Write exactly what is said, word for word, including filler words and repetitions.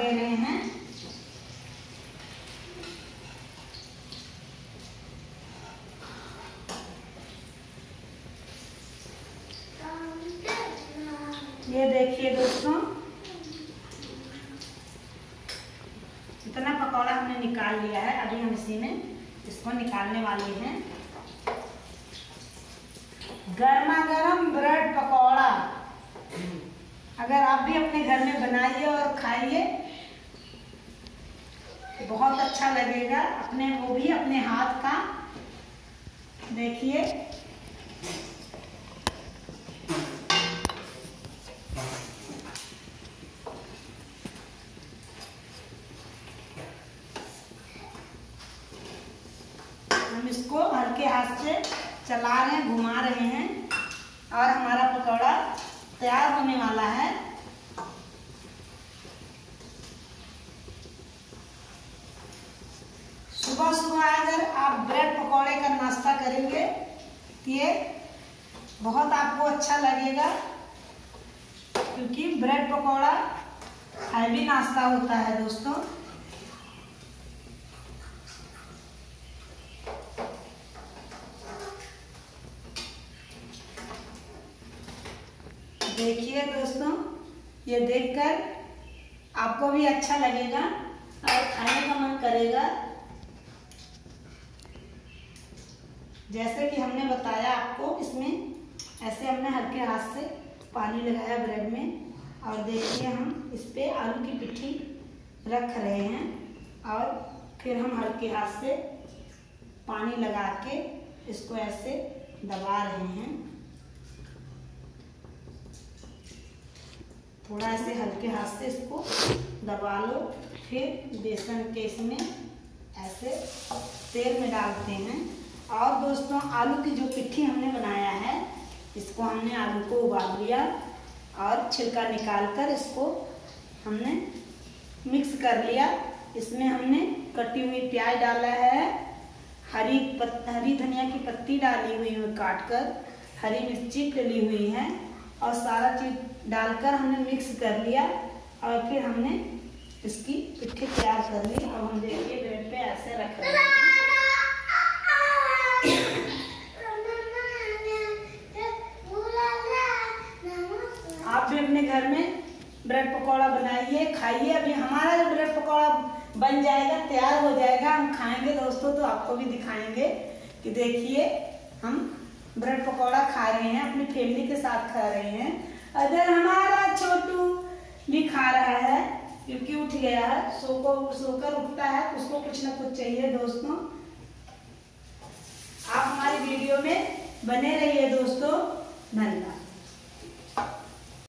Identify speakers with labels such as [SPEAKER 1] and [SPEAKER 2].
[SPEAKER 1] दे रहे हैं। ये देखिए दोस्तों, इतना पकौड़ा हमने निकाल लिया है। अभी हम इसी में इसको निकालने वाले हैं। गर्मा गर्म ब्रेड पकौड़ा अगर आप भी अपने घर में बनाइए और खाइए, बहुत अच्छा लगेगा। अपने वो भी अपने हाथ का। देखिए हम इसको हल्के हाथ से चला रहे हैं, घुमा रहे हैं और हमारा पकौड़ा तैयार होने वाला है। सुबह सुबह अगर आप ब्रेड पकौड़े का नाश्ता करेंगे तो ये बहुत आपको अच्छा लगेगा, क्योंकि ब्रेड पकौड़ा हैवी नाश्ता होता है दोस्तों। देखिए दोस्तों, ये देखकर आपको भी अच्छा लगेगा और खाने का मन करेगा। जैसे कि हमने बताया आपको, इसमें ऐसे हमने हल्के हाथ से पानी लगाया ब्रेड में और देखिए हम इस पे आलू की पिट्ठी रख रहे हैं और फिर हम हल्के हाथ से पानी लगा के इसको ऐसे दबा रहे हैं। थोड़ा ऐसे हल्के हाथ से इसको दबा लो, फिर बेसन के इसमें ऐसे तेल में डालते हैं। और दोस्तों, आलू की जो पिट्ठी हमने बनाया है, इसको हमने आलू को उबाल लिया और छिलका निकाल कर इसको हमने मिक्स कर लिया। इसमें हमने कटी हुई प्याज डाला है, हरी पत, हरी धनिया की पत्ती डाली हुई है काट कर, हरी मिर्ची डली हुई है और सारा चीज डालकर हमने मिक्स कर लिया और फिर हमने इसकी पिट्ठी तैयार कर ली। और हम देखिए ब्रेड पे ऐसे रख रहे हैं। आप भी अपने घर में ब्रेड पकौड़ा बनाइए, खाइए। अभी हमारा जो ब्रेड पकौड़ा बन जाएगा, तैयार हो जाएगा, हम खाएंगे दोस्तों, तो आपको भी दिखाएंगे कि देखिए हम ब्रेड पकौड़ा खा रहे हैं, अपनी फैमिली के साथ खा रहे हैं। अगर हमारा छोटू भी खा रहा है, क्योंकि उठ गया है, सो को सोकर उठता है, उसको कुछ ना कुछ चाहिए दोस्तों। आप हमारी वीडियो में बने रहिए दोस्तों। धन्यवाद।